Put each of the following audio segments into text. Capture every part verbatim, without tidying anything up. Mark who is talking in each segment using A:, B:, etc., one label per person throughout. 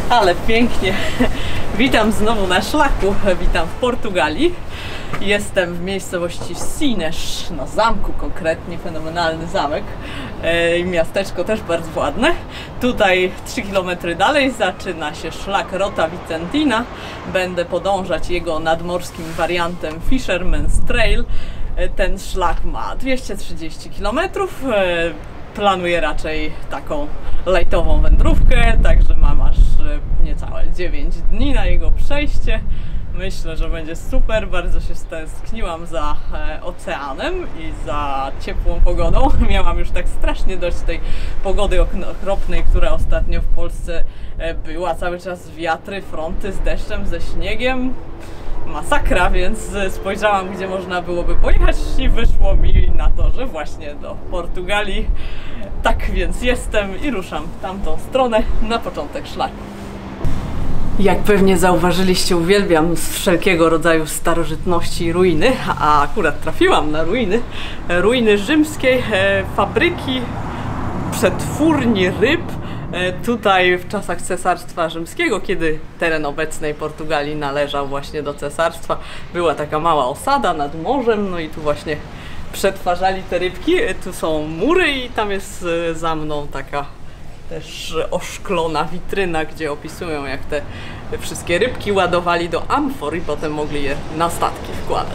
A: Ale pięknie. Witam znowu na szlaku. Witam w Portugalii. Jestem w miejscowości Sines, na zamku konkretnie, fenomenalny zamek. E, miasteczko też bardzo ładne. Tutaj trzy kilometry dalej zaczyna się szlak Rota Vicentina. Będę podążać jego nadmorskim wariantem Fisherman's Trail. E, ten szlak ma dwieście trzydzieści kilometrów. E, planuję raczej taką lajtową wędrówkę, także mam aż niecałe dziewięć dni na jego przejście. Myślę, że będzie super, bardzo się stęskniłam za e, oceanem i za ciepłą pogodą. Miałam już tak strasznie dość tej pogody okropnej, która ostatnio w Polsce e, była. Cały czas wiatry, fronty z deszczem, ze śniegiem. Masakra, więc spojrzałam, gdzie można byłoby pojechać i wyszło mi na to, że właśnie do Portugalii. Tak więc jestem i ruszam w tamtą stronę na początek szlaku. Jak pewnie zauważyliście, uwielbiam wszelkiego rodzaju starożytności i ruiny, a akurat trafiłam na ruiny. Ruiny rzymskiej fabryki, przetwórni ryb. Tutaj w czasach Cesarstwa Rzymskiego, kiedy teren obecnej Portugalii należał właśnie do cesarstwa, była taka mała osada nad morzem, no i tu właśnie przetwarzali te rybki. Tu są mury i tam jest za mną taka też oszklona witryna, gdzie opisują, jak te wszystkie rybki ładowali do amfor i potem mogli je na statki wkładać.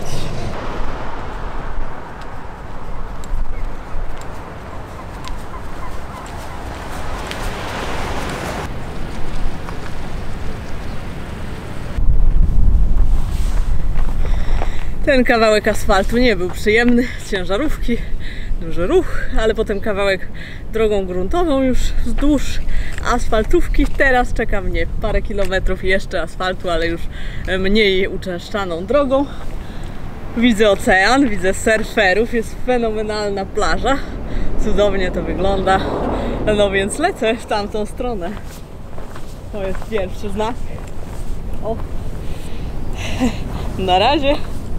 A: Ten kawałek asfaltu nie był przyjemny, ciężarówki, duży ruch, ale potem kawałek drogą gruntową już wzdłuż asfaltówki. Teraz czeka mnie parę kilometrów jeszcze asfaltu, ale już mniej uczęszczaną drogą. Widzę ocean, widzę surferów, jest fenomenalna plaża, cudownie to wygląda, no więc lecę w tamtą stronę. To jest pierwszy znak. O. Na razie.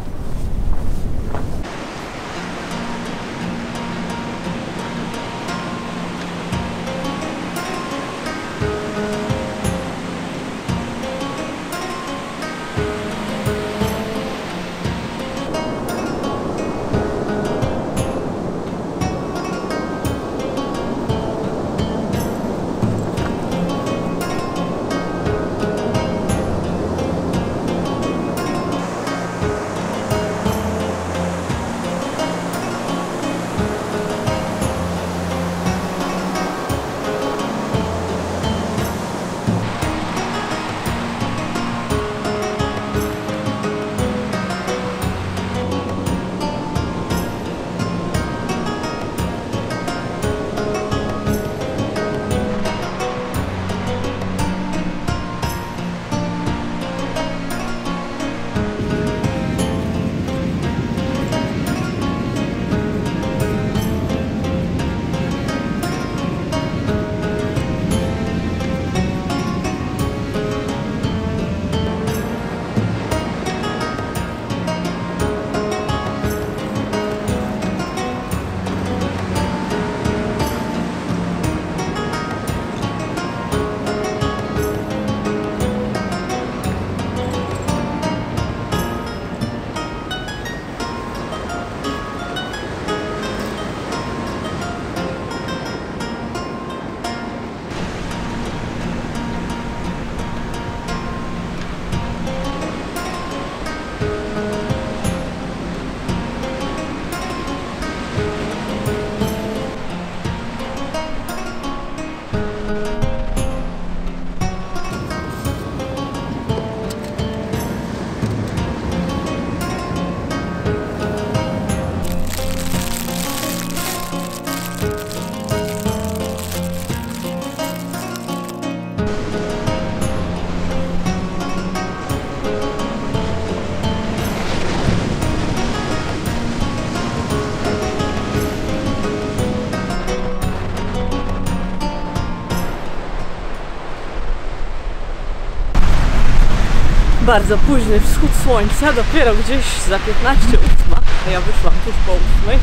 A: Bardzo późny wschód słońca, dopiero gdzieś za piętnaście ósma. Ja wyszłam tuż po ósmej.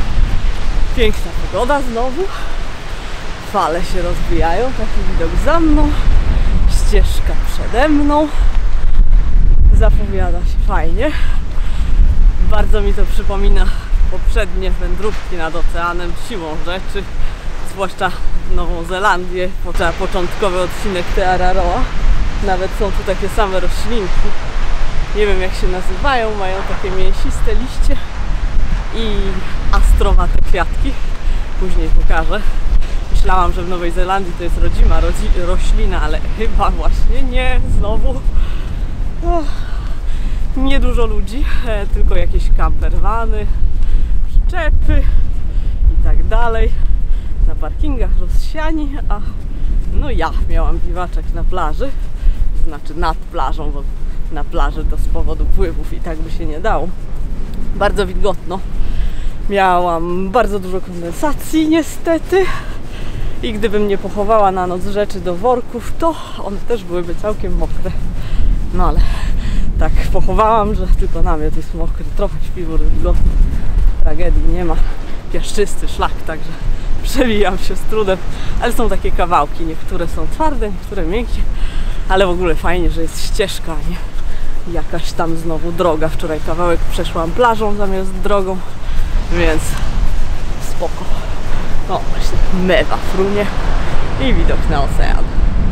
A: Piękna pogoda znowu. Fale się rozbijają, taki widok za mną. ścieżka przede mną. Zapowiada się fajnie. Bardzo mi to przypomina poprzednie wędrówki nad oceanem siłą rzeczy, zwłaszcza Nową Zelandię, początkowy odcinek Te Araroa. Nawet są tu takie same roślinki. Nie wiem jak się nazywają, mają takie mięsiste liście i astrowate kwiatki. Później pokażę. Myślałam, że w Nowej Zelandii to jest rodzima roślina, ale chyba właśnie nie. Znowu oh, niedużo ludzi, e, tylko jakieś campervany, przyczepy i tak dalej. Na parkingach rozsiani, a no ja miałam biwaczek na plaży, to znaczy nad plażą, bo na plaży to z powodu pływów i tak by się nie dało. Bardzo wilgotno. Miałam bardzo dużo kondensacji niestety i gdybym nie pochowała na noc rzeczy do worków, to one też byłyby całkiem mokre. No ale tak pochowałam, że tylko na mnie to jest mokry, trochę śpiwór, wilgotny. Tragedii nie ma. Piaszczysty szlak, także przewijam się z trudem, ale są takie kawałki, niektóre są twarde, niektóre miękkie, ale w ogóle fajnie, że jest ścieżka, a nie jakaś tam znowu droga. Wczoraj kawałek przeszłam plażą zamiast drogą, więc spoko. O, właśnie mewa frunie i widok na ocean.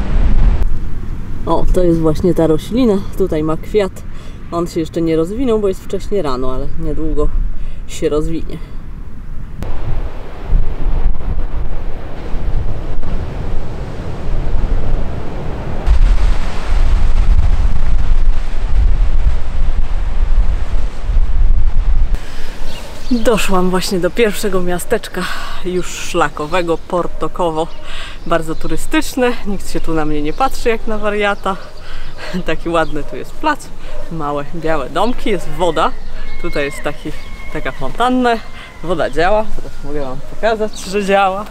A: O, to jest właśnie ta roślina, tutaj ma kwiat. On się jeszcze nie rozwinął, bo jest wcześnie rano, ale niedługo się rozwinie. Doszłam właśnie do pierwszego miasteczka już szlakowego, Porto-Covo. Bardzo turystyczne, nikt się tu na mnie nie patrzy jak na wariata. Taki ładny tu jest plac, małe białe domki, jest woda. Tutaj jest taki, taka fontanna, woda działa, teraz mogę wam pokazać, że działa.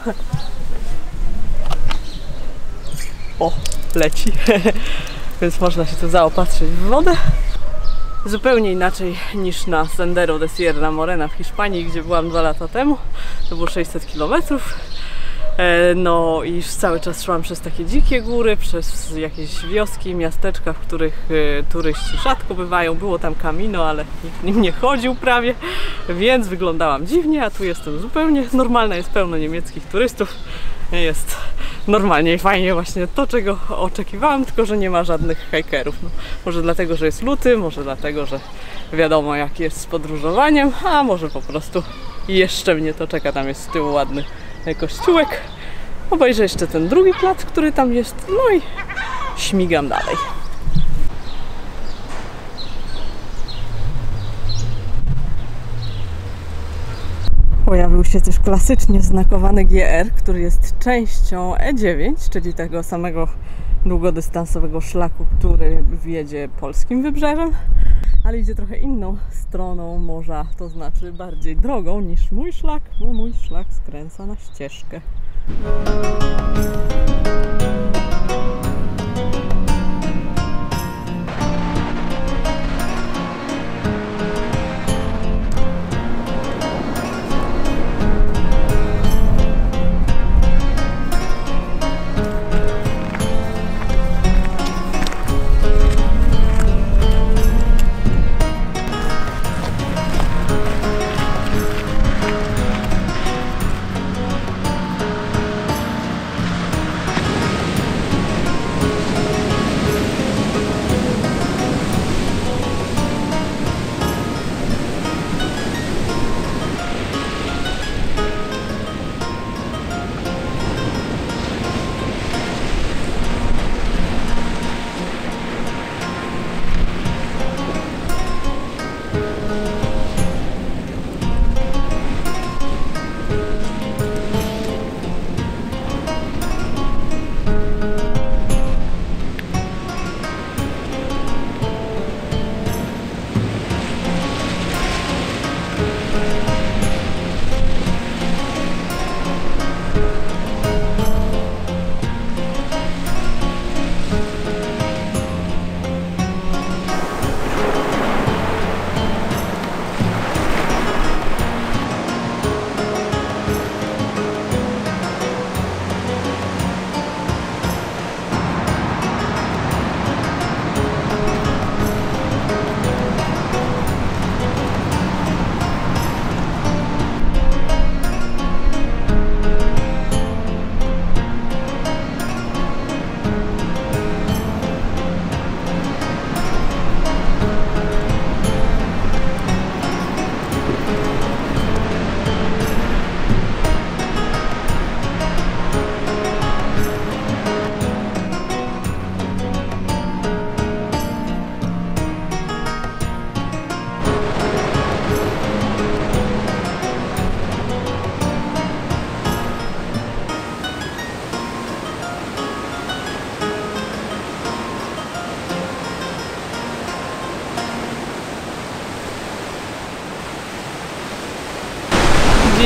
A: O, leci, więc można się tu zaopatrzyć w wodę. Zupełnie inaczej niż na Sendero de Sierra Morena w Hiszpanii, gdzie byłam dwa lata temu. To było sześćset kilometrów. No i cały czas szłam przez takie dzikie góry, przez jakieś wioski, miasteczka, w których turyści rzadko bywają. Było tam Camino, ale nikt nim nie chodził prawie, więc wyglądałam dziwnie, a tu jestem zupełnie normalna, jest pełno niemieckich turystów. Jest normalnie i fajnie, właśnie to, czego oczekiwałam, tylko że nie ma żadnych hikerów. No, może dlatego, że jest luty, może dlatego, że wiadomo jak jest z podróżowaniem, a może po prostu jeszcze mnie to czeka. Tam jest z tyłu ładny kościółek. Obejrzę jeszcze ten drugi plac, który tam jest, no i śmigam dalej. Pojawił się też klasycznie znakowany G R, który jest częścią E dziewięć, czyli tego samego długodystansowego szlaku, który wiedzie polskim wybrzeżem, ale idzie trochę inną stroną morza, to znaczy bardziej drogą niż mój szlak, bo mój szlak skręca na ścieżkę.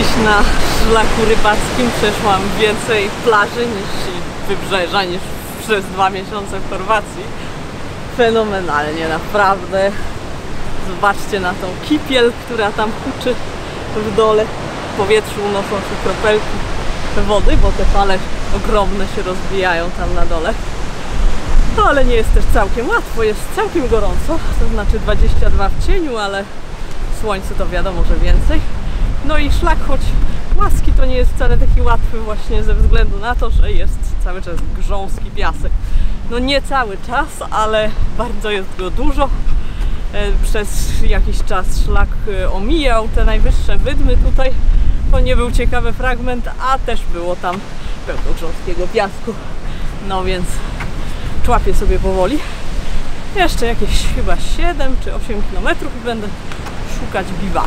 A: Dziś na szlaku rybackim przeszłam więcej plaży niż wybrzeża niż przez dwa miesiące w Chorwacji. Fenomenalnie, naprawdę. Zobaczcie na tą kipiel, która tam huczy w dole. W powietrzu unoszą się kropelki wody, bo te fale ogromne się rozbijają tam na dole. No ale nie jest też całkiem łatwo, jest całkiem gorąco, to znaczy dwadzieścia dwa w cieniu, ale słońce to wiadomo, że więcej. No i szlak, choć łaski, to nie jest wcale taki łatwy właśnie ze względu na to, że jest cały czas grząski piasek. No nie cały czas, ale bardzo jest go dużo. Przez jakiś czas szlak omijał te najwyższe wydmy tutaj. To nie był ciekawy fragment, a też było tam pełno grząskiego piasku. No więc człapię sobie powoli. Jeszcze jakieś chyba siedem czy osiem kilometrów i będę szukać biwaku.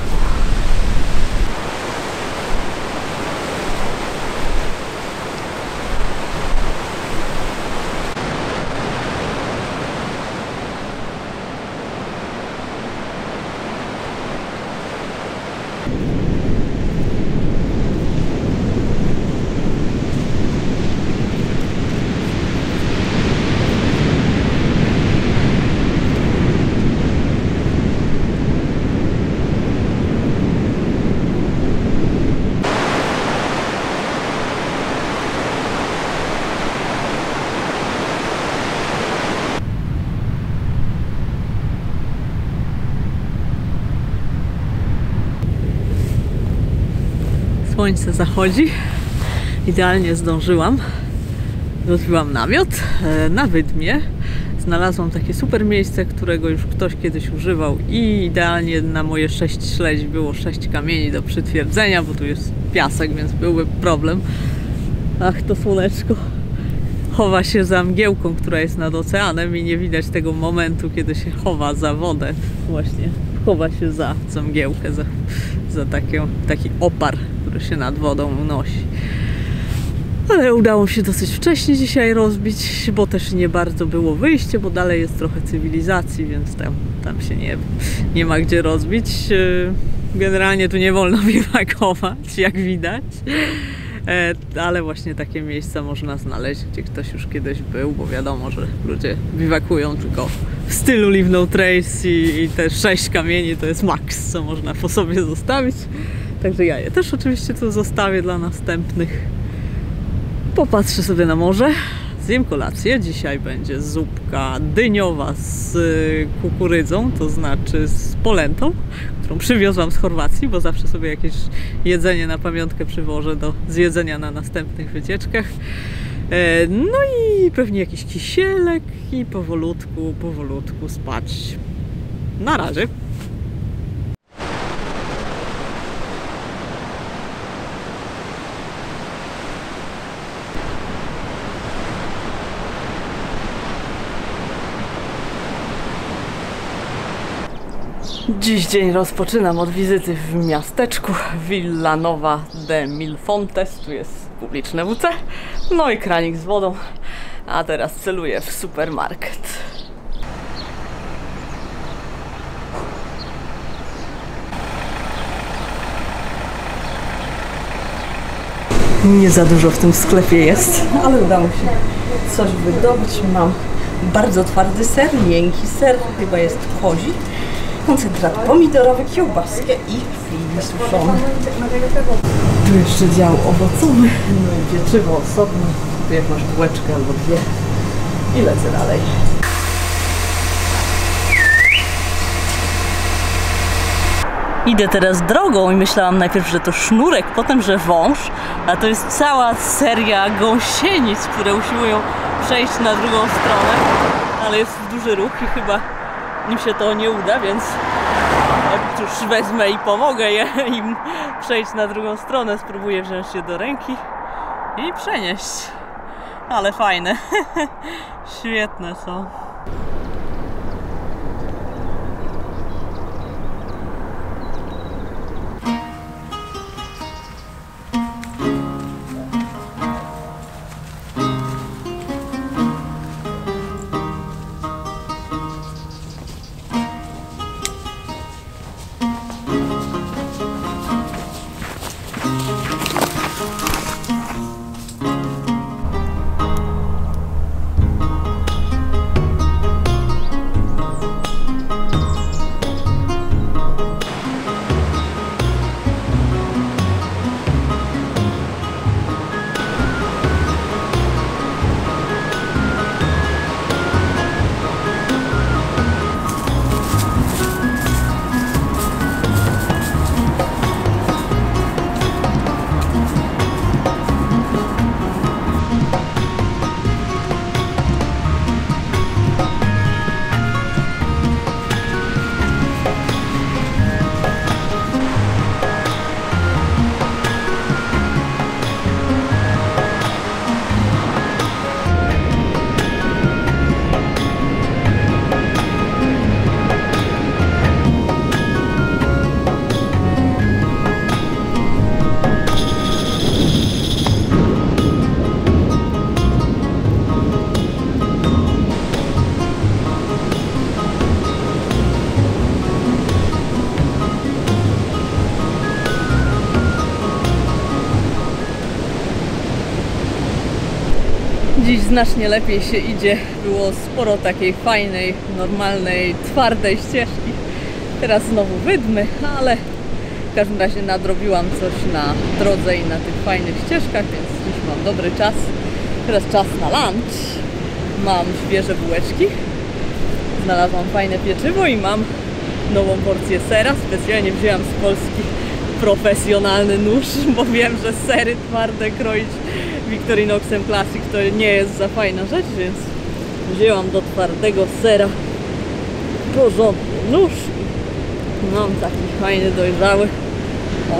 A: Słońce zachodzi, idealnie zdążyłam, rozbiłam namiot na wydmie, znalazłam takie super miejsce, którego już ktoś kiedyś używał i idealnie na moje sześć śledź było sześć kamieni do przytwierdzenia, bo tu jest piasek, więc byłby problem. Ach, to słoneczko chowa się za mgiełką, która jest nad oceanem i nie widać tego momentu, kiedy się chowa za wodę, właśnie chowa się za, za mgiełkę, za, za taki, taki opar, który się nad wodą unosi. Ale udało się dosyć wcześnie dzisiaj rozbić, bo też nie bardzo było wyjście, bo dalej jest trochę cywilizacji, więc tam, tam się nie, nie ma gdzie rozbić. Generalnie tu nie wolno biwakować, jak widać. Ale właśnie takie miejsca można znaleźć, gdzie ktoś już kiedyś był, bo wiadomo, że ludzie biwakują tylko w stylu Leave No Trace i, i te sześć kamieni to jest maks, co można po sobie zostawić. Także ja je też oczywiście tu zostawię dla następnych. Popatrzę sobie na morze, zjem kolację. Dzisiaj będzie zupka dyniowa z kukurydzą, to znaczy z polentą, którą przywiozłam z Chorwacji, bo zawsze sobie jakieś jedzenie na pamiątkę przywożę do zjedzenia na następnych wycieczkach. No i pewnie jakiś kisielek i powolutku, powolutku spać. Na razie. Dziś dzień rozpoczynam od wizyty w miasteczku Villanova de Mil Fontes. Tu jest publiczne W C, no i kranik z wodą, a teraz celuję w supermarket. Nie za dużo w tym sklepie jest, ale udało się coś wydobyć. Mam bardzo twardy ser, miękki ser, chyba jest kozi, koncentrat pomidorowy, kiełbaskę i fili suszone. Tu jeszcze dział owocowy, no i pieczywo osobno. Tu jak masz bułeczkę albo dwie i lecę dalej. Idę teraz drogą i myślałam najpierw, że to sznurek, potem, że wąż, a to jest cała seria gąsienic, które usiłują przejść na drugą stronę, ale jest duży ruch i chyba im się to nie uda, więc cóż, wezmę i pomogę je, im przejść na drugą stronę, spróbuję wziąć je do ręki i przenieść. Ale fajne, świetne są. znacznie lepiej się idzie. Było sporo takiej fajnej, normalnej, twardej ścieżki. Teraz znowu wydmy, ale w każdym razie nadrobiłam coś na drodze i na tych fajnych ścieżkach, więc dziś mam dobry czas. Teraz czas na lunch. Mam świeże bułeczki, znalazłam fajne pieczywo i mam nową porcję sera. Specjalnie wzięłam z Polski profesjonalny nóż, bo wiem, że sery twarde kroić Victorinoxem Classic to nie jest za fajna rzecz, więc wzięłam do twardego sera porządny nóż. Mam taki fajny, dojrzały. O.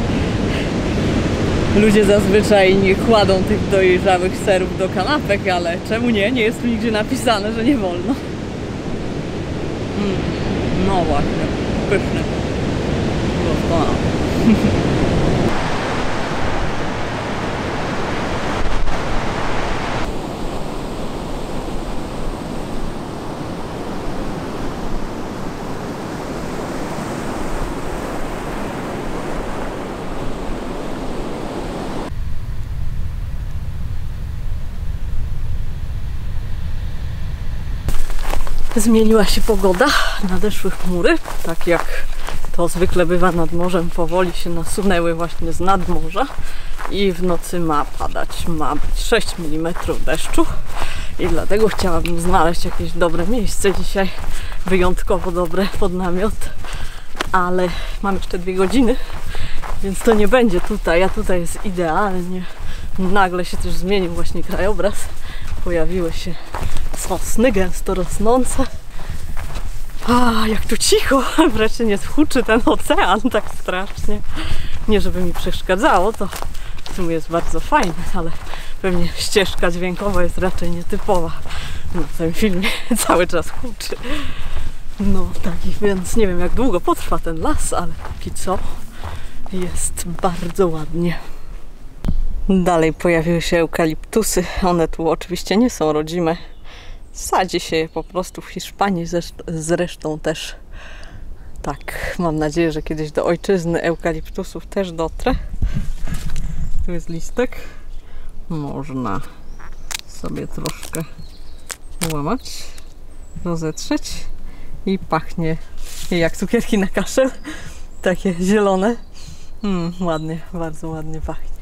A: Ludzie zazwyczaj nie kładą tych dojrzałych serów do kanapek, ale czemu nie? Nie jest tu nigdzie napisane, że nie wolno. Mm. No właśnie, pyszny. Doskonale. Zmieniła się pogoda, nadeszły chmury, tak jak to zwykle bywa nad morzem, powoli się nasunęły właśnie z nadmorza i w nocy ma padać, ma być sześć milimetrów deszczu i dlatego chciałabym znaleźć jakieś dobre miejsce dzisiaj, wyjątkowo dobre pod namiot, ale mam jeszcze dwie godziny, więc to nie będzie tutaj, a tutaj jest idealnie. Nagle się też zmienił właśnie krajobraz, pojawiły się sosny gęsto rosnące. A, jak tu cicho! Wreszcie nie huczy ten ocean tak strasznie. Nie żeby mi przeszkadzało, to w sumie jest bardzo fajne, ale pewnie ścieżka dźwiękowa jest raczej nietypowa. Na tym filmie cały czas huczy. No taki, więc nie wiem jak długo potrwa ten las, ale póki co jest bardzo ładnie. Dalej pojawiły się eukaliptusy. One tu oczywiście nie są rodzime. Sadzi się je po prostu w Hiszpanii, zresztą też. Tak, mam nadzieję, że kiedyś do ojczyzny eukaliptusów też dotrę. Tu jest listek. Można sobie troszkę łamać, rozetrzeć i pachnie jak cukierki na kaszel. Takie zielone. Mm, ładnie, bardzo ładnie pachnie.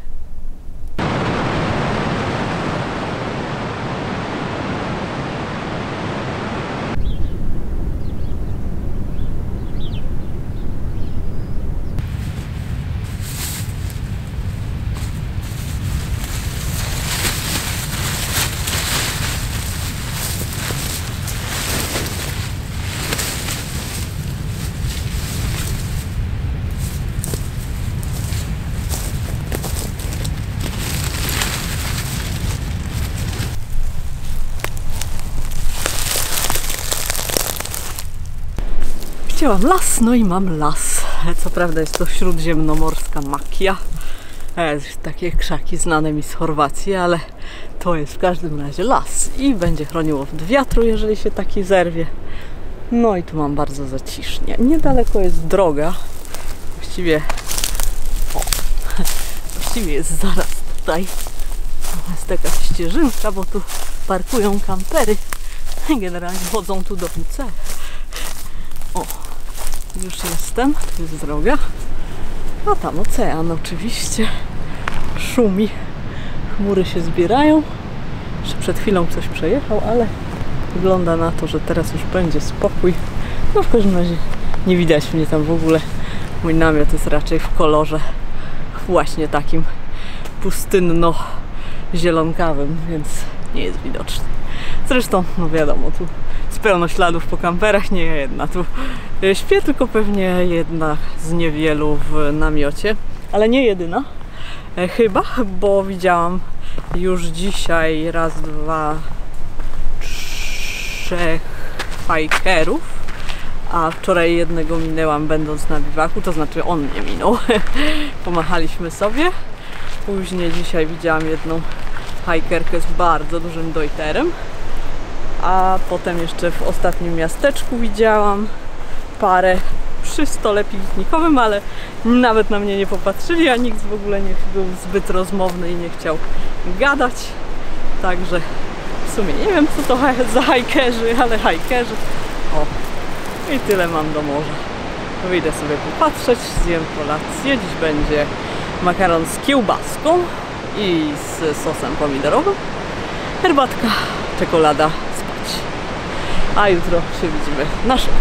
A: Chciałam las, no i mam las. Co prawda jest to śródziemnomorska makia. Takie krzaki znane mi z Chorwacji, ale to jest w każdym razie las i będzie chroniło od wiatru, jeżeli się taki zerwie. No i tu mam bardzo zacisznie. Niedaleko jest droga. Właściwie o, właściwie jest zaraz tutaj. Jest taka ścieżynka, bo tu parkują kampery. Generalnie chodzą tu do W C. O, już jestem, tu jest droga, a tam ocean oczywiście, szumi, chmury się zbierają, jeszcze przed chwilą ktoś przejechał, ale wygląda na to, że teraz już będzie spokój. No w każdym razie nie widać mnie tam w ogóle, mój namiot jest raczej w kolorze właśnie takim pustynno-zielonkawym, więc nie jest widoczny. Zresztą, no wiadomo, tu jest pełno śladów po kamperach, nie ja jedna tu śpię, tylko pewnie jedna z niewielu w namiocie, ale nie jedyna, e, chyba, bo widziałam już dzisiaj raz, dwa, trzech hikerów, a wczoraj jednego minęłam będąc na biwaku, to znaczy on mnie minął, pomachaliśmy sobie. Później dzisiaj widziałam jedną hikerkę z bardzo dużym dojterem, a potem jeszcze w ostatnim miasteczku widziałam parę przy stole piknikowym, ale nawet na mnie nie popatrzyli, a nikt w ogóle nie był zbyt rozmowny i nie chciał gadać, także W sumie nie wiem, co to za hajkerzy, ale hajkerzy. O, i tyle mam do morza. Wyjdę sobie popatrzeć, zjem kolację. Dziś będzie makaron z kiełbaską i z sosem pomidorowym. Herbatka, czekolada, spać. A jutro się widzimy na szlaku.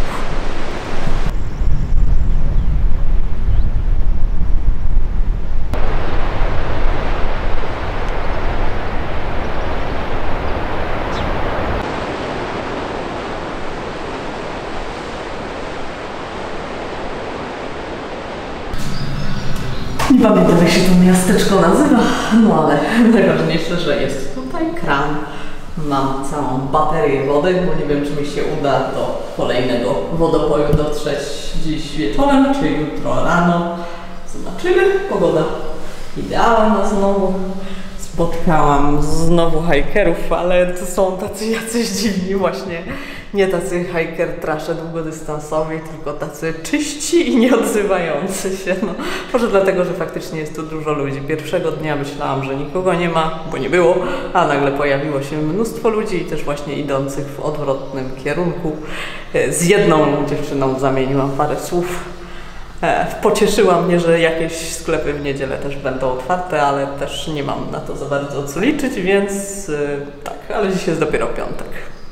A: Nie pamiętam, jak się to miasteczko nazywa, no ale najważniejsze, że jest tutaj kran. Mam całą baterię wody, bo nie wiem, czy mi się uda do kolejnego wodopoju dotrzeć dziś wieczorem, czy jutro rano. Zobaczymy. Pogoda idealna znowu. Spotkałam znowu hajkerów, ale to są tacy jacyś dziwni właśnie. Nie tacy hiker trasze długodystansowi, tylko tacy czyści i nieodzywający się. No, może dlatego, że faktycznie jest tu dużo ludzi. Pierwszego dnia myślałam, że nikogo nie ma, bo nie było, a nagle pojawiło się mnóstwo ludzi i też właśnie idących w odwrotnym kierunku. Z jedną dziewczyną zamieniłam parę słów. Pocieszyła mnie, że jakieś sklepy w niedzielę też będą otwarte, ale też nie mam na to za bardzo co liczyć, więc tak, ale dziś jest dopiero piątek.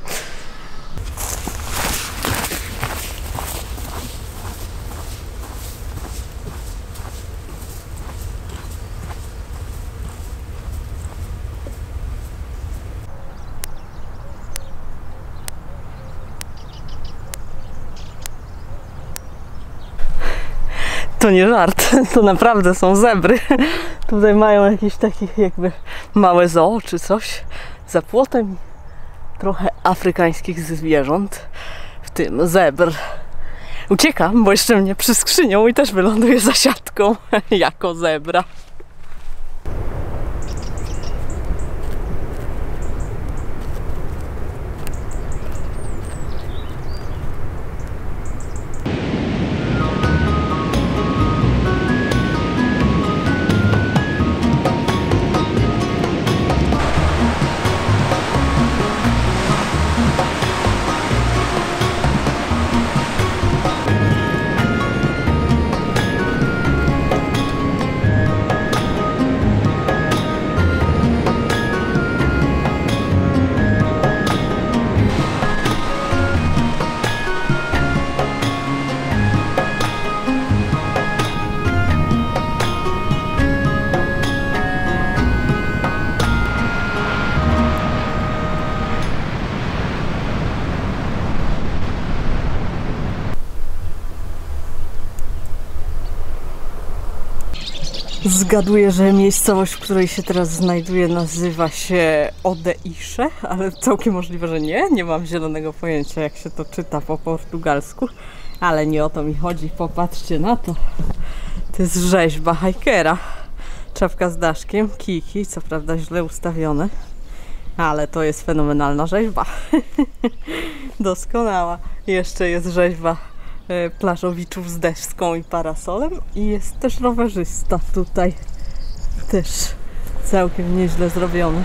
A: To nie żart, to naprawdę są zebry. Tutaj mają jakieś takie jakby małe zoo czy coś. Za płotem trochę afrykańskich zwierząt, w tym zebr. Uciekam, bo jeszcze mnie przy skrzynią i też wyląduję za siatką jako zebra. Zgaduję, że miejscowość, w której się teraz znajduję, nazywa się Odeisze, ale całkiem możliwe, że nie. Nie mam zielonego pojęcia, jak się to czyta po portugalsku, ale nie o to mi chodzi. Popatrzcie na to. To jest rzeźba hajkera. Czapka z daszkiem, kijki, co prawda źle ustawione, ale to jest fenomenalna rzeźba. Doskonała. Jeszcze jest rzeźba plażowiczów z deską i parasolem i jest też rowerzysta tutaj, też całkiem nieźle zrobiony.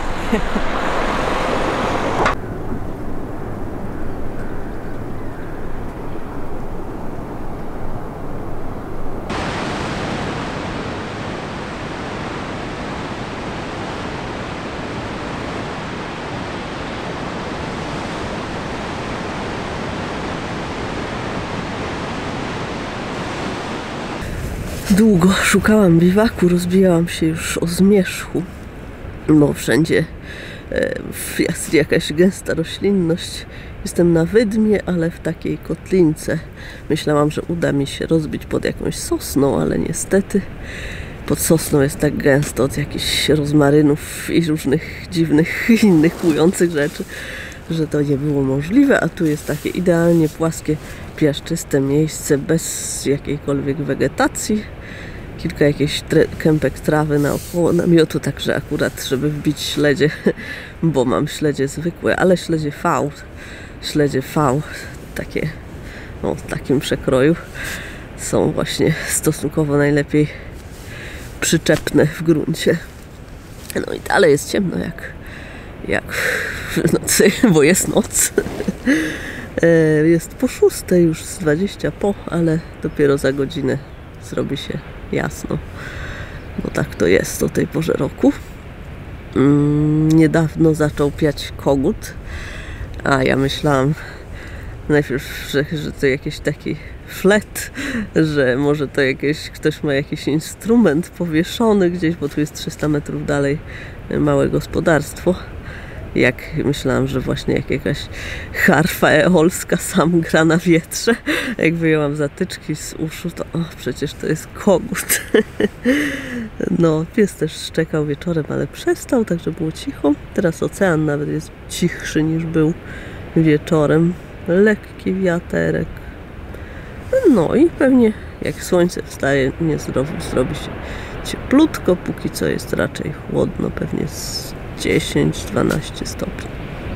A: Długo szukałam biwaku, rozbijałam się już o zmierzchu, bo wszędzie jest jakaś gęsta roślinność. Jestem na wydmie, ale w takiej kotlince. Myślałam, że uda mi się rozbić pod jakąś sosną, ale niestety pod sosną jest tak gęsto od jakichś rozmarynów i różnych dziwnych innych kłujących rzeczy, że to nie było możliwe, a tu jest takie idealnie płaskie, piaszczyste miejsce bez jakiejkolwiek wegetacji. Kilka jakichś kępek trawy naokoło namiotu, także akurat, żeby wbić śledzie, bo mam śledzie zwykłe, ale śledzie V, śledzie V, takie no, w takim przekroju są właśnie stosunkowo najlepiej przyczepne w gruncie. No i dalej jest ciemno jak,
B: jak w nocy, bo jest noc. Jest po szóstej, już z dwadzieścia po, ale dopiero za godzinę zrobi się jasno. Bo tak to jest o tej porze roku. Niedawno zaczął piać kogut, a ja myślałam najpierw, że, że to jakiś taki flet, że może to jakieś, ktoś ma jakiś instrument powieszony gdzieś, bo tu jest trzysta metrów dalej małe gospodarstwo. Jak myślałam, że właśnie jak jakaś harfa eolska sam gra na wietrze. Jak wyjęłam zatyczki z uszu, to o, przecież to jest kogut. No, pies też szczekał wieczorem, ale przestał, także było cicho. Teraz ocean nawet jest cichszy niż był wieczorem. Lekki wiaterek. No i pewnie jak słońce wstaje, nie zrobi, zrobi się cieplutko. Póki co jest raczej chłodno, pewnie z dziesięć dwanaście stopni.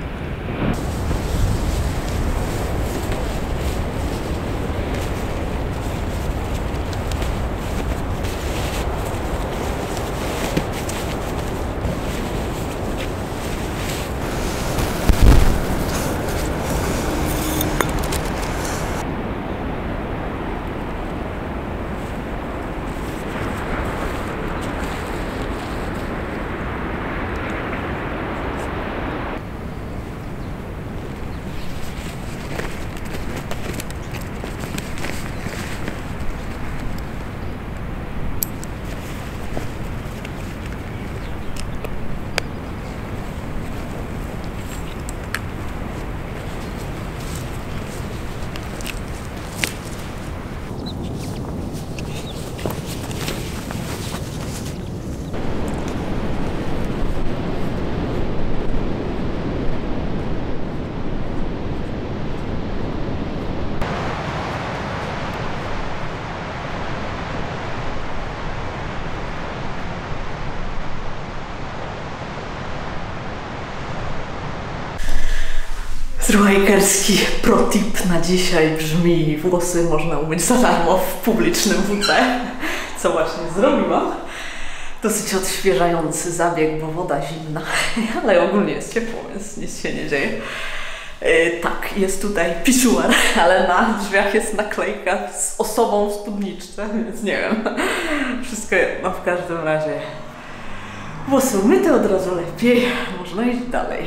B: Hajkerski protip na dzisiaj brzmi: włosy można umyć za darmo w publicznym W C, co właśnie zrobiłam. Dosyć odświeżający zabieg, bo woda zimna, ale ogólnie jest ciepło, więc nic się nie dzieje. Yy, tak, jest tutaj pisuar, ale na drzwiach jest naklejka z osobą w spódniczce, więc nie wiem. Wszystko jedno, w każdym razie włosy umyte, od razu lepiej, można iść dalej.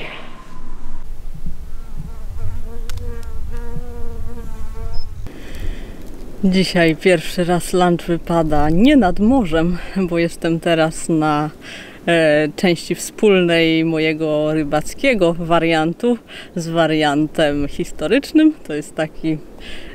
B: Dzisiaj pierwszy raz lunch wypada nie nad morzem, bo jestem teraz na e, części wspólnej mojego rybackiego wariantu z wariantem historycznym. To jest taki, e,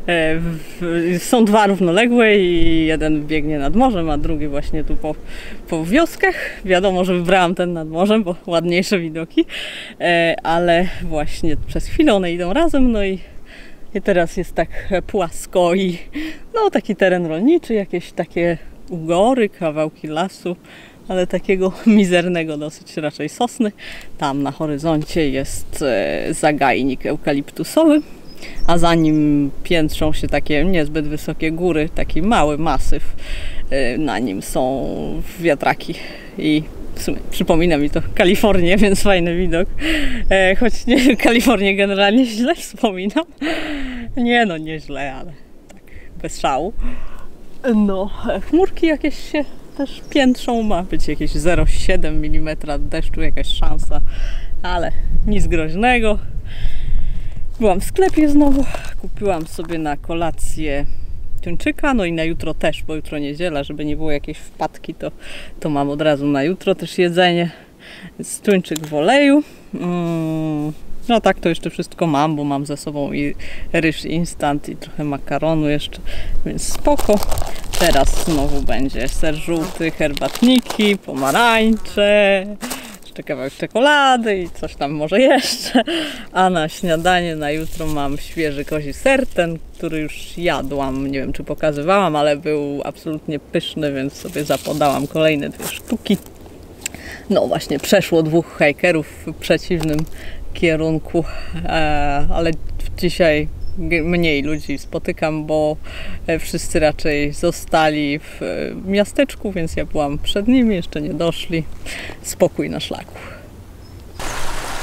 B: w, są dwa równoległe i jeden biegnie nad morzem, a drugi właśnie tu po, po wioskach. Wiadomo, że wybrałam ten nad morzem, bo ładniejsze widoki, e, ale właśnie przez chwilę one idą razem, no i I teraz jest tak płasko i no taki teren rolniczy, jakieś takie ugory, kawałki lasu, ale takiego mizernego dosyć raczej sosny. Tam na horyzoncie jest zagajnik eukaliptusowy, a za nim piętrzą się takie niezbyt wysokie góry, taki mały masyw. Na nim są wiatraki i w sumie przypomina mi to Kalifornię, więc fajny widok. E, choć nie, Kalifornię generalnie źle wspominam. Nie no, nie źle, ale tak bez szału. No, chmurki jakieś się też piętrzą. Ma być jakieś zero przecinek siedem milimetra deszczu, jakaś szansa, ale nic groźnego. Byłam w sklepie znowu, kupiłam sobie na kolację tuńczyka, no i na jutro też, bo jutro niedziela, żeby nie było jakiejś wpadki, to, to mam od razu na jutro też jedzenie. Więc tuńczyk w oleju. Mm, no tak, to jeszcze wszystko mam, bo mam ze sobą i ryż instant i trochę makaronu jeszcze, więc spoko. Teraz znowu będzie ser żółty, herbatniki, pomarańcze, jeszcze kawałek czekolady i coś tam może jeszcze. A na śniadanie na jutro mam świeży kozi ser, ten, który już jadłam, nie wiem czy pokazywałam, ale był absolutnie pyszny, więc sobie zapodałam kolejne dwie sztuki. No właśnie, przeszło dwóch hajkerów w przeciwnym kierunku, ale dzisiaj mniej ludzi spotykam, bo wszyscy raczej zostali w miasteczku, więc ja byłam przed nimi, jeszcze nie doszli. Spokój na szlaku.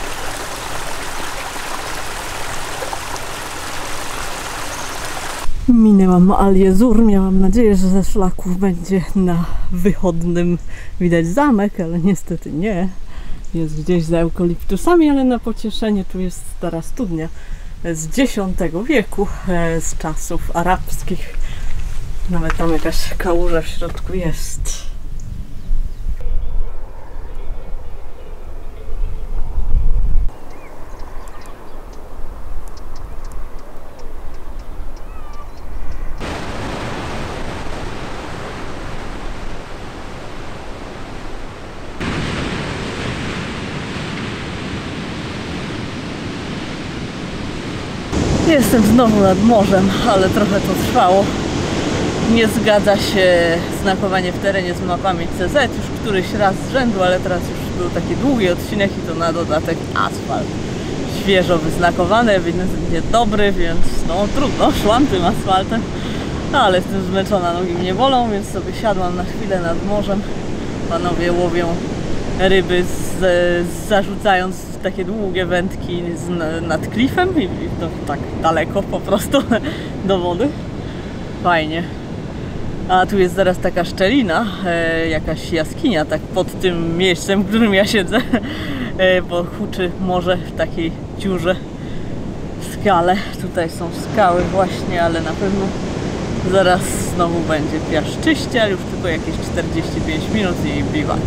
B: Minęłam Al-Jezur, miałam nadzieję, że ze szlaków będzie na wychodnym widać zamek, ale niestety nie. Jest gdzieś za eukaliptusami, ale na pocieszenie tu jest stara studnia z dziesiątego wieku, z czasów arabskich. Nawet tam jakaś kałuża w środku jest. Jestem znowu nad morzem, ale trochę to trwało. Nie zgadza się znakowanie w terenie z mapami C Z już któryś raz z rzędu, ale teraz już był taki długi odcinek i to na dodatek asfalt. Świeżo wyznakowany, ewidentnie dobry, więc no trudno, szłam tym asfaltem. No, ale jestem zmęczona, nogi mnie bolą, więc sobie siadłam na chwilę nad morzem. Panowie łowią ryby z, z, zarzucając takie długie wędki z, nad klifem i, i to tak daleko po prostu do wody. Fajnie. A tu jest zaraz taka szczelina, e, jakaś jaskinia, tak pod tym miejscem, w którym ja siedzę, e, bo huczy morze w takiej dziurze w skale. Tutaj są skały właśnie, ale na pewno zaraz znowu będzie piaszczyście, ale już tylko jakieś czterdzieści pięć minut i biwak.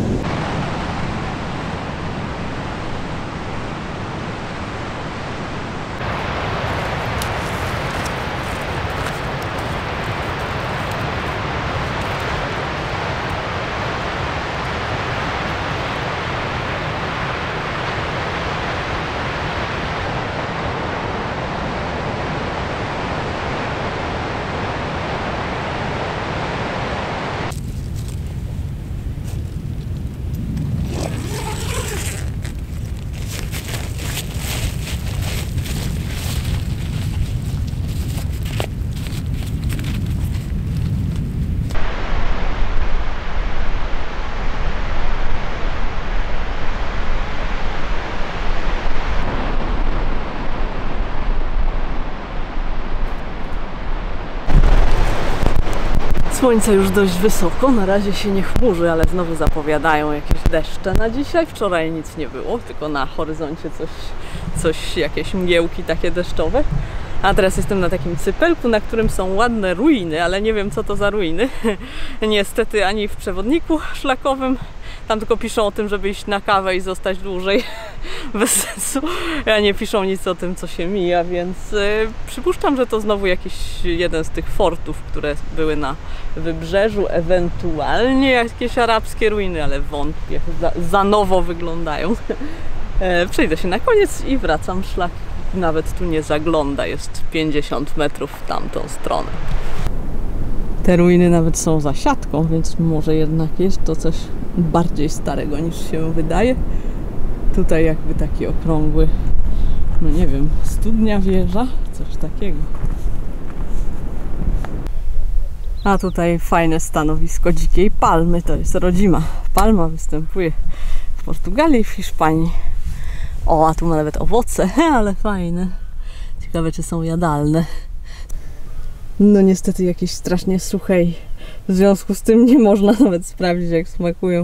B: Słońce już dość wysoko, na razie się nie chmurzy, ale znowu zapowiadają jakieś deszcze na dzisiaj. Wczoraj nic nie było, tylko na horyzoncie coś, coś jakieś mgiełki takie deszczowe. A teraz jestem na takim cypelku, na którym są ładne ruiny, ale nie wiem co to za ruiny. Niestety ani w przewodniku szlakowym, tam tylko piszą o tym, żeby iść na kawę i zostać dłużej. Bez sensu. A nie piszą nic o tym, co się mija, więc yy, przypuszczam, że to znowu jakiś jeden z tych fortów, które były na wybrzeżu, ewentualnie jakieś arabskie ruiny, ale wątpię, za, za nowo wyglądają. E, przejdę się na koniec i wracam. Szlak nawet tu nie zagląda, jest pięćdziesiąt metrów w tamtą stronę. Te ruiny nawet są za siatką, więc może jednak jest to coś bardziej starego niż się wydaje. Tutaj jakby taki okrągły, no nie wiem, studnia, wieża, coś takiego. A tutaj fajne stanowisko dzikiej palmy, to jest rodzima. Palma występuje w Portugalii i w Hiszpanii. O, a tu ma nawet owoce, ale fajne. Ciekawe, czy są jadalne. No niestety jakieś strasznie suche i w związku z tym nie można nawet sprawdzić, jak smakują.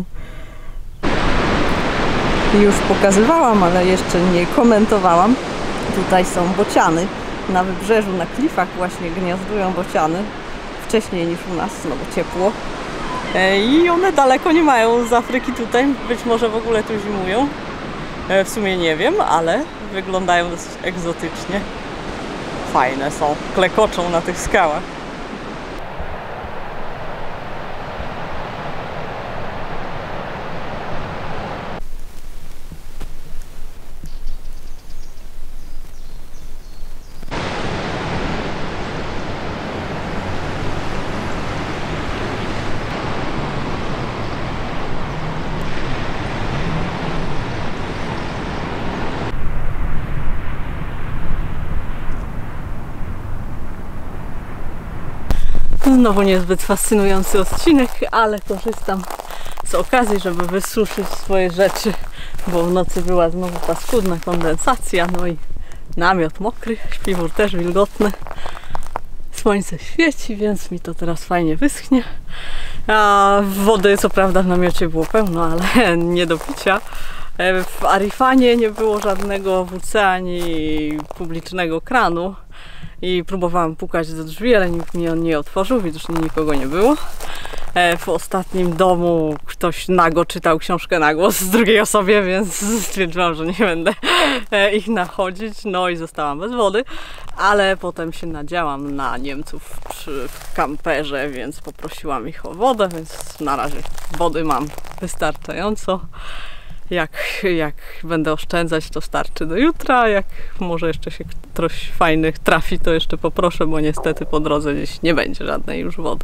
B: Już pokazywałam, ale jeszcze nie komentowałam. Tutaj są bociany. Na wybrzeżu, na klifach właśnie gniazdują bociany. Wcześniej niż u nas, no bo ciepło. I one daleko nie mają z Afryki tutaj. Być może w ogóle tu zimują. W sumie nie wiem, ale wyglądają dosyć egzotycznie. Fajne są, klekoczą na tych skałach. Znowu niezbyt fascynujący odcinek, ale korzystam z okazji, żeby wysuszyć swoje rzeczy, bo w nocy była znowu paskudna kondensacja, no i namiot mokry, śpiwór też wilgotny. Słońce świeci, więc mi to teraz fajnie wyschnie. A wody co prawda w namiocie było pełno, ale nie do picia. W Arifanie nie było żadnego W C ani publicznego kranu i próbowałam pukać do drzwi, ale nikt mi on nie otworzył, widocznie nikogo nie było. W ostatnim domu ktoś nago czytał książkę na głos z drugiej osobie, więc stwierdziłam, że nie będę ich nachodzić, no i zostałam bez wody, ale potem się nadziałam na Niemców przy w kamperze, więc poprosiłam ich o wodę, więc na razie wody mam wystarczająco. Jak, jak będę oszczędzać, to starczy do jutra. Jak może jeszcze się ktoś fajnych trafi, to jeszcze poproszę, bo niestety po drodze gdzieś nie będzie żadnej już wody.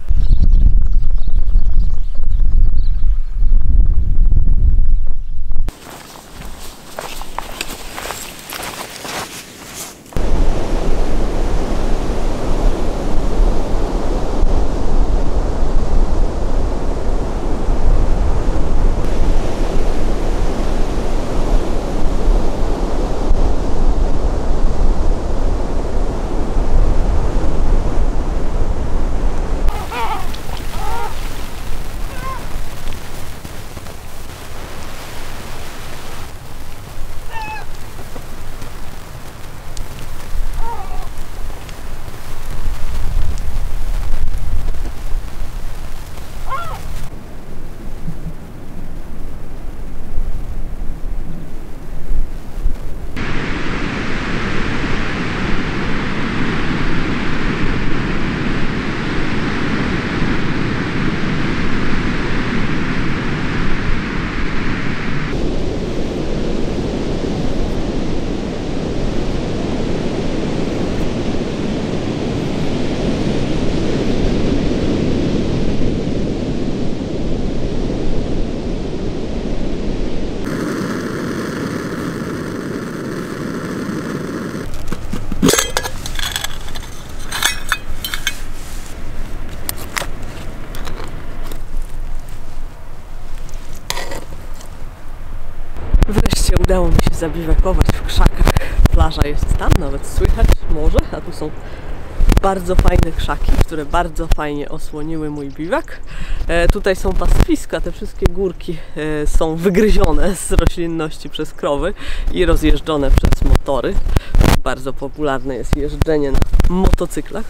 B: Wreszcie udało mi się zabiwakować w krzakach. Plaża jest tam, nawet słychać morze, a tu są bardzo fajne krzaki, które bardzo fajnie osłoniły mój biwak. E, tutaj są pastwiska, te wszystkie górki e, są wygryzione z roślinności przez krowy i rozjeżdżone przez motory. Bardzo popularne jest jeżdżenie na motocyklach.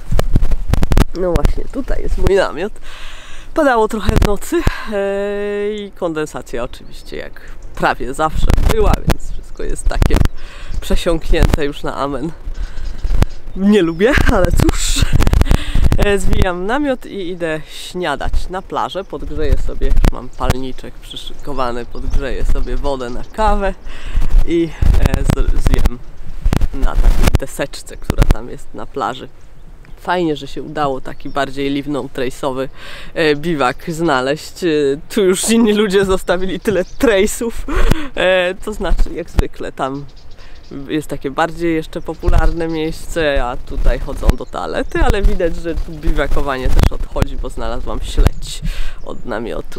B: No właśnie, tutaj jest mój namiot. Padało trochę w nocy e, i kondensacja oczywiście jak prawie zawsze była, więc wszystko jest takie przesiąknięte już na amen. Nie lubię, ale cóż. Zwijam namiot i idę śniadać na plażę. Podgrzeję sobie, już mam palniczek przyszykowany, podgrzeję sobie wodę na kawę i zjem na takiej deseczce, która tam jest na plaży. Fajnie, że się udało taki bardziej livno-trace'owy e, biwak znaleźć. E, tu już inni ludzie zostawili tyle trace'ów. E, to znaczy, jak zwykle, tam jest takie bardziej jeszcze popularne miejsce, a tutaj chodzą do toalety, ale widać, że tu biwakowanie też odchodzi, bo znalazłam śledź od namiotu.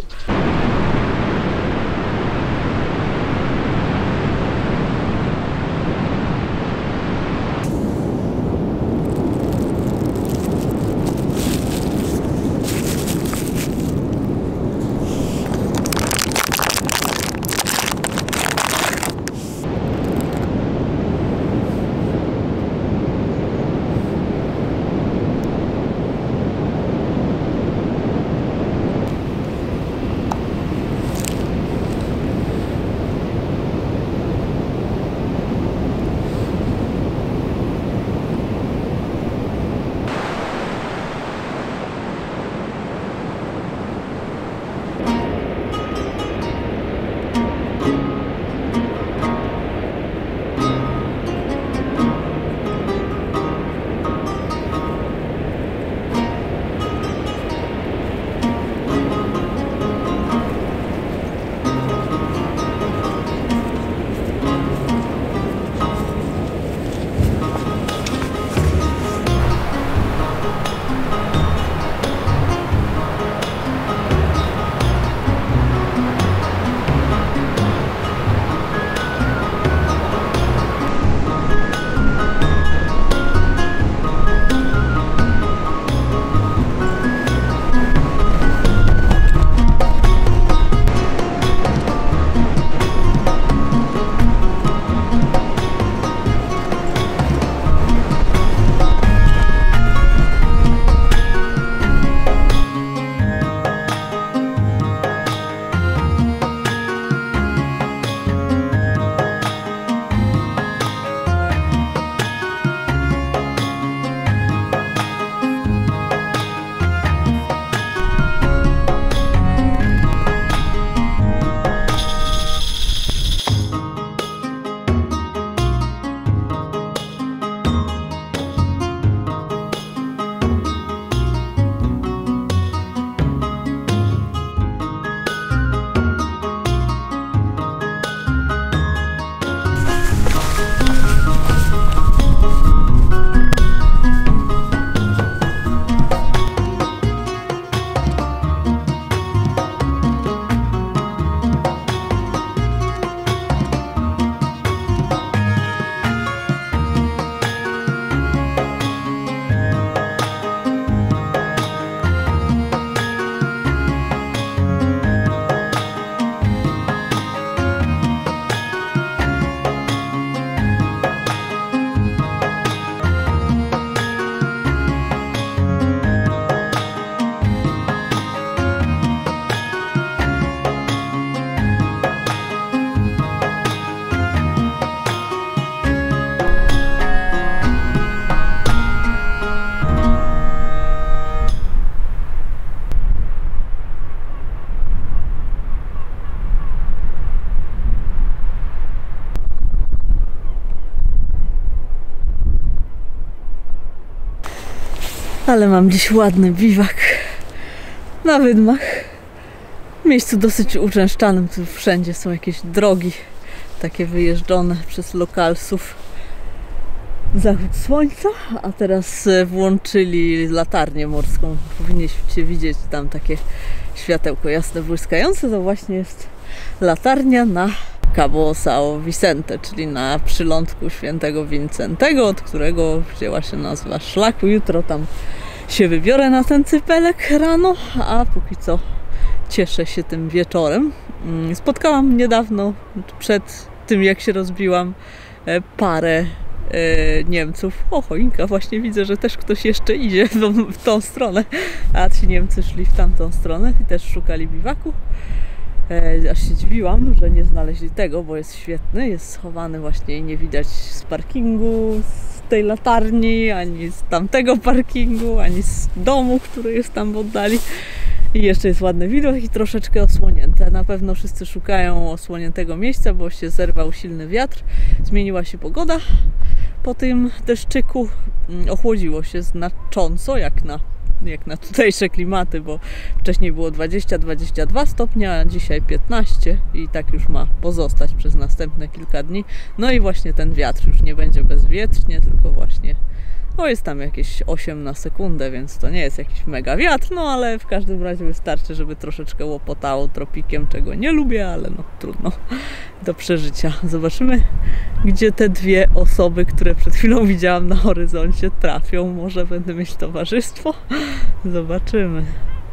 B: Ale mam dziś ładny biwak na wydmach. W miejscu dosyć uczęszczanym, tu wszędzie są jakieś drogi takie wyjeżdżone przez lokalsów. Zachód słońca, a teraz włączyli latarnię morską. Powinniście widzieć tam takie światełko jasne błyskające. To właśnie jest latarnia na Cabo São Vicente, czyli na przylądku Świętego Wincentego, od którego wzięła się nazwa szlaku. Jutro tam się wybiorę na ten cypelek rano, a póki co cieszę się tym wieczorem. Spotkałam niedawno, przed tym jak się rozbiłam, parę Niemców. O, choinka, właśnie widzę, że też ktoś jeszcze idzie w tą, w tą stronę, a ci Niemcy szli w tamtą stronę i też szukali biwaku. E, aż się dziwiłam, że nie znaleźli tego, bo jest świetny, jest schowany właśnie i nie widać z parkingu, z tej latarni, ani z tamtego parkingu, ani z domu, który jest tam w oddali. I jeszcze jest ładny widok i troszeczkę osłonięte. Na pewno wszyscy szukają osłoniętego miejsca, bo się zerwał silny wiatr, zmieniła się pogoda. Po tym deszczyku ochłodziło się znacząco, jak na, jak na tutejsze klimaty, bo wcześniej było dwadzieścia dwadzieścia dwa stopnie, a dzisiaj piętnaście i tak już ma pozostać przez następne kilka dni. No i właśnie ten wiatr już nie będzie bezwietrznie, tylko właśnie no jest tam jakieś osiem na sekundę, więc to nie jest jakiś mega wiatr, no ale w każdym razie wystarczy, żeby troszeczkę łopotało tropikiem, czego nie lubię, ale no trudno, do przeżycia. Zobaczymy, gdzie te dwie osoby, które przed chwilą widziałam na horyzoncie, trafią. Może będę mieć towarzystwo? Zobaczymy.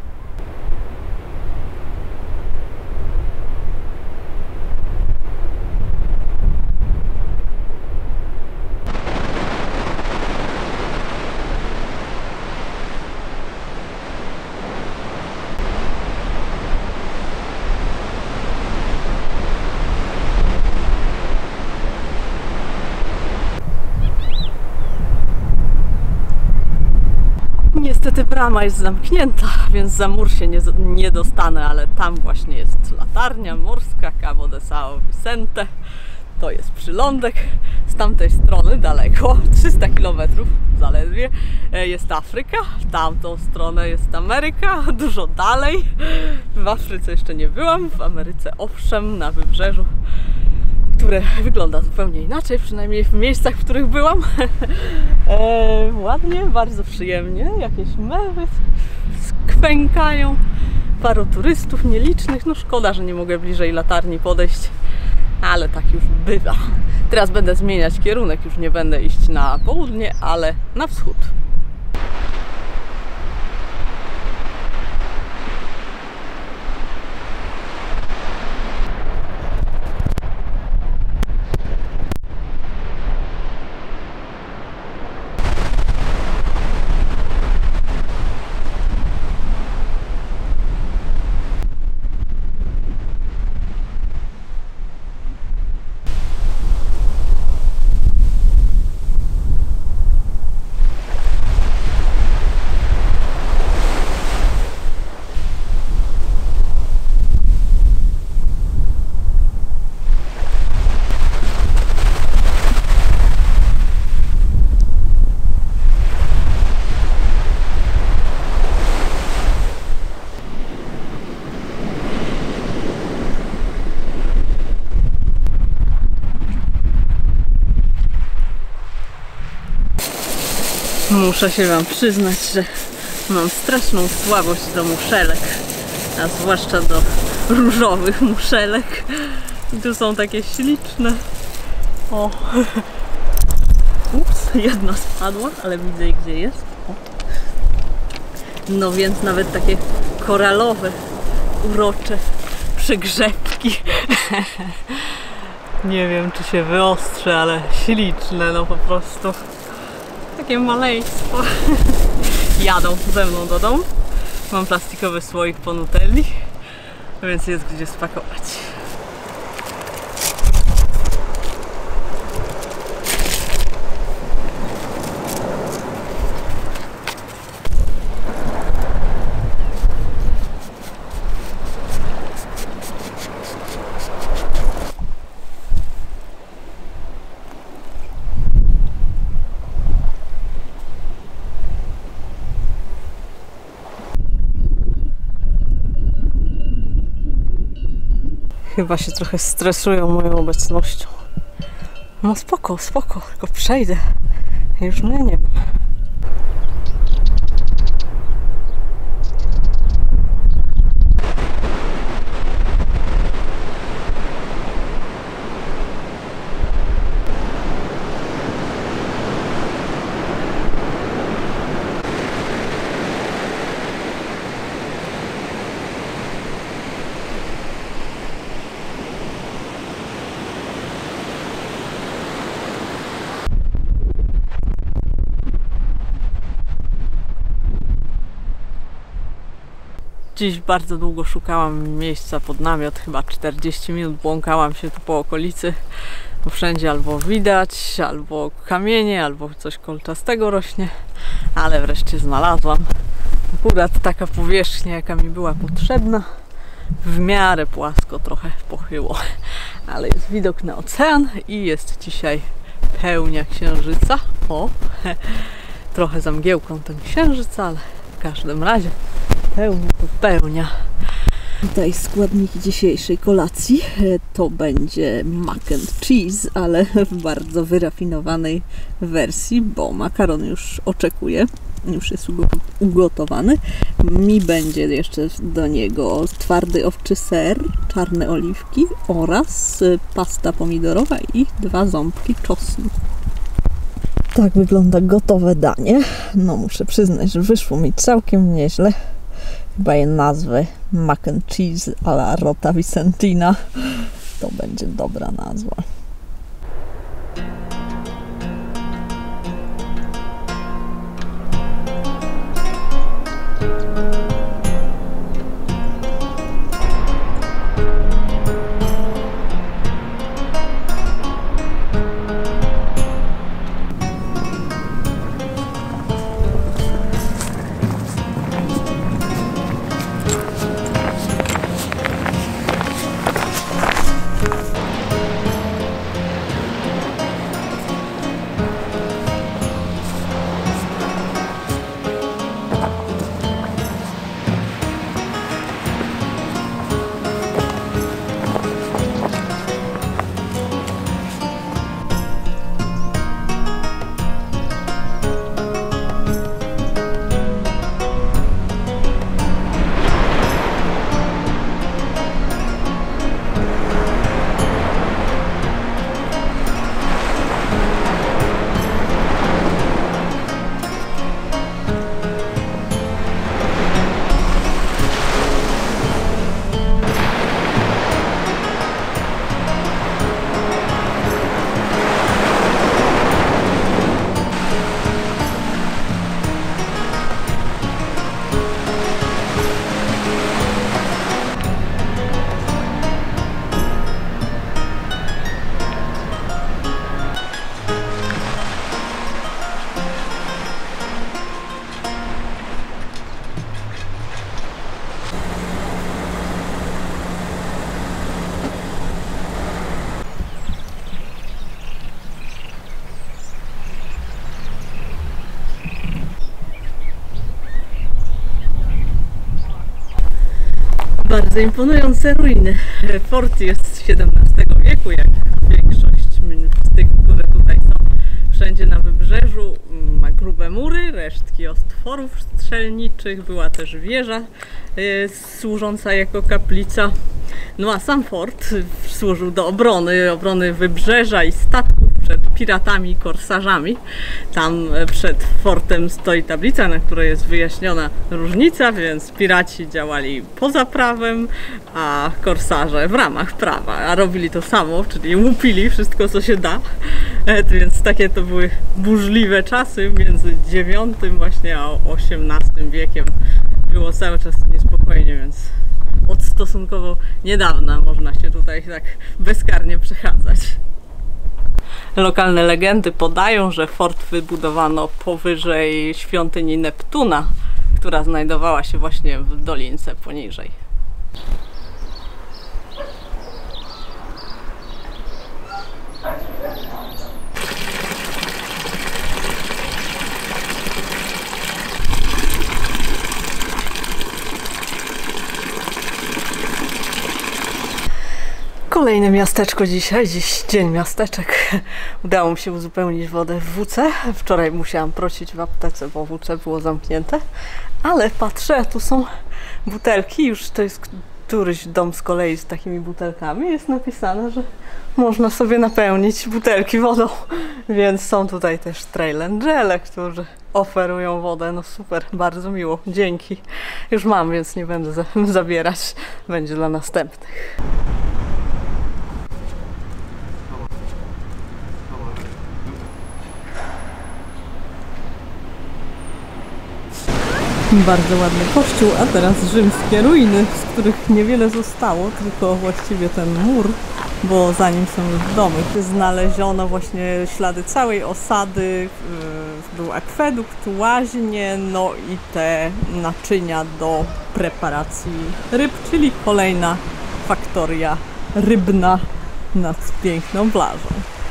B: Niestety brama jest zamknięta, więc za mur się nie, nie dostanę, ale tam właśnie jest latarnia morska Cabo de São Vicente. To jest przylądek. Z tamtej strony daleko, trzysta kilometrów zaledwie, jest Afryka. W tamtą stronę jest Ameryka, dużo dalej. W Afryce jeszcze nie byłam, w Ameryce owszem, na wybrzeżu, które wygląda zupełnie inaczej, przynajmniej w miejscach, w których byłam. e, ładnie, bardzo przyjemnie, jakieś mewy skwękają, paru turystów nielicznych. No szkoda, że nie mogę bliżej latarni podejść, ale tak już bywa. Teraz będę zmieniać kierunek, już nie będę iść na południe, ale na wschód. Muszę się wam przyznać, że mam straszną słabość do muszelek, a zwłaszcza do różowych muszelek. I tu są takie śliczne. O! Ups, jedna spadła, ale widzę jej, gdzie jest. O. No więc nawet takie koralowe, urocze przygrzebki. Nie wiem, czy się wyostrzę, ale śliczne, no po prostu. Takie maleństwo. Jadą ze mną do domu. Mam plastikowy słoik po nutelli, więc jest gdzie spakować. Chyba się trochę stresują moją obecnością. No spoko, spoko, tylko przejdę. Już mnie nie ma. Dziś bardzo długo szukałam miejsca pod namiot, chyba czterdzieści minut błąkałam się tu po okolicy, bo wszędzie albo widać, albo kamienie, albo coś kolczastego rośnie, ale wreszcie znalazłam. Akurat taka powierzchnia, jaka mi była potrzebna, w miarę płasko, trochę pochyło, ale jest widok na ocean i jest dzisiaj pełnia księżyca. O, trochę za mgiełką ten księżyc, ale w każdym razie pełnia to pełnia. Tutaj składniki dzisiejszej kolacji to będzie mac and cheese, ale w bardzo wyrafinowanej wersji, bo makaron już oczekuje, już jest ugotowany. Mi będzie jeszcze do niego twardy owczy ser, czarne oliwki oraz pasta pomidorowa i dwa ząbki czosnku. Tak wygląda gotowe danie. No muszę przyznać, że wyszło mi całkiem nieźle. Chyba je nazwę mac and cheese alla Rota Vicentina. To będzie dobra nazwa. Bardzo imponujące ruiny. Fort jest z siedemnastego wieku, jak większość z tych, które tutaj są. Wszędzie na wybrzeżu ma grube mury, resztki otworów strzelniczych, była też wieża y, służąca jako kaplica. No a sam fort służył do obrony, obrony wybrzeża i statków przed piratami i korsarzami. Tam przed fortem stoi tablica, na której jest wyjaśniona różnica, więc piraci działali poza prawem, a korsarze w ramach prawa, a robili to samo, czyli łupili wszystko, co się da. Więc takie to były burzliwe czasy między dziewiątym właśnie a osiemnastym wiekiem. Było cały czas niespokojnie, więc od stosunkowo niedawna można się tutaj tak bezkarnie przechadzać. Lokalne legendy podają, że fort wybudowano powyżej świątyni Neptuna, która znajdowała się właśnie w dolince poniżej. Kolejne miasteczko dzisiaj, dziś dzień miasteczek. Udało mi się uzupełnić wodę w W C. Wczoraj musiałam prosić w aptece, bo W C było zamknięte. Ale patrzę, tu są butelki, już to jest któryś dom z kolei z takimi butelkami. Jest napisane, że można sobie napełnić butelki wodą. Więc są tutaj też Trail Angele, którzy oferują wodę. No super, bardzo miło, dzięki. Już mam, więc nie będę za zabierać. Będzie dla następnych. Bardzo ładny kościół, a teraz rzymskie ruiny, z których niewiele zostało, tylko właściwie ten mur, bo za nim są już domy. Znaleziono właśnie ślady całej osady, był akwedukt, łaźnie, no i te naczynia do preparacji ryb, czyli kolejna faktoria rybna nad piękną plażą.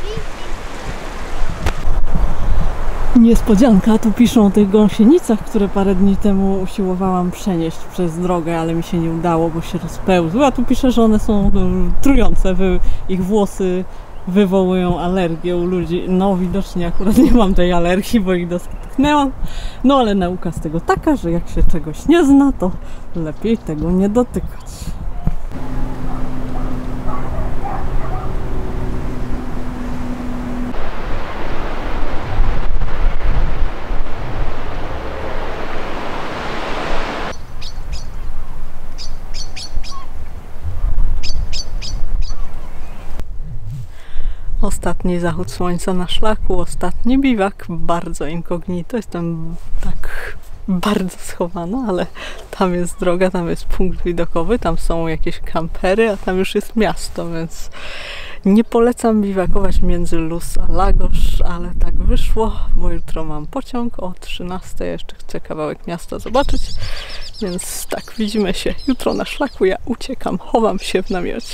B: Niespodzianka, tu piszą o tych gąsienicach, które parę dni temu usiłowałam przenieść przez drogę, ale mi się nie udało, bo się rozpełzły. A tu pisze, że one są trujące, ich włosy wywołują alergię u ludzi. No widocznie akurat nie mam tej alergii, bo ich dotknęłam. No ale nauka z tego taka, że jak się czegoś nie zna, to lepiej tego nie dotykać. Ostatni zachód słońca na szlaku, ostatni biwak, bardzo incognito, jestem tak bardzo schowana, ale tam jest droga, tam jest punkt widokowy, tam są jakieś kampery, a tam już jest miasto, więc nie polecam biwakować między Luz a Lagos, ale tak wyszło, bo jutro mam pociąg o trzynastej, jeszcze chcę kawałek miasta zobaczyć, więc tak, widzimy się jutro na szlaku, ja uciekam, chowam się w namiocie.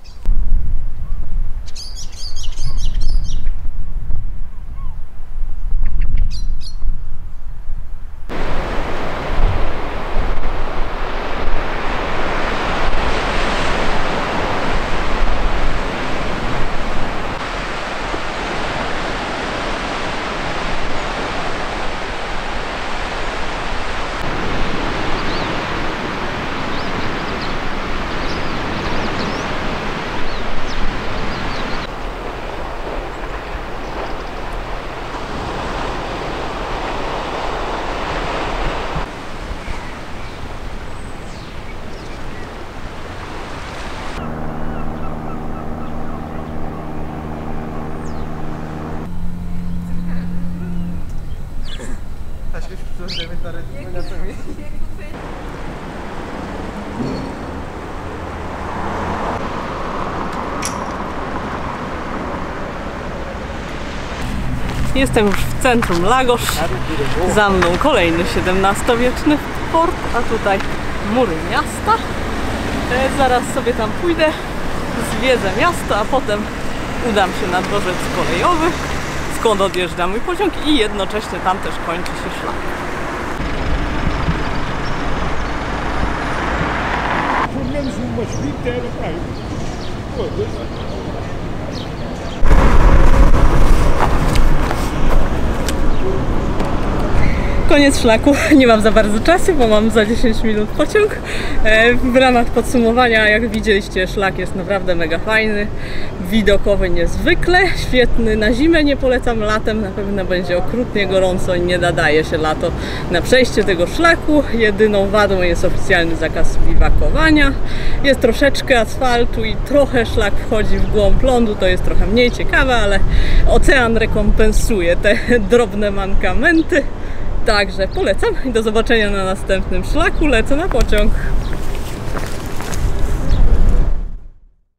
B: Jestem już w centrum Lagos, za mną kolejny siedemnastowieczny port, a tutaj mury miasta. E, zaraz sobie tam pójdę, zwiedzę miasto, a potem udam się na dworzec kolejowy, skąd odjeżdża mój pociąg i jednocześnie tam też kończy się szlak. Koniec szlaku, nie mam za bardzo czasu, bo mam za dziesięć minut pociąg. W ramach podsumowania, jak widzieliście, szlak jest naprawdę mega fajny, widokowy niezwykle, świetny na zimę, nie polecam latem, na pewno będzie okrutnie gorąco i nie nadaje się lato na przejście tego szlaku. Jedyną wadą jest oficjalny zakaz biwakowania, jest troszeczkę asfaltu i trochę szlak wchodzi w głąb lądu, to jest trochę mniej ciekawe, ale ocean rekompensuje te drobne mankamenty. Także polecam i do zobaczenia na następnym szlaku. Lecę na pociąg.